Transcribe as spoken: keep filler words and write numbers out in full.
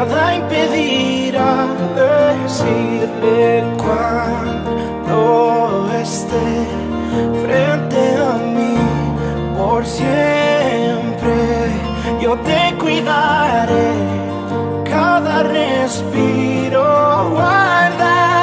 nada impedirá decirle cuando esté frente a mí. Por siempre yo te cuidaré, cada respiro guardaré.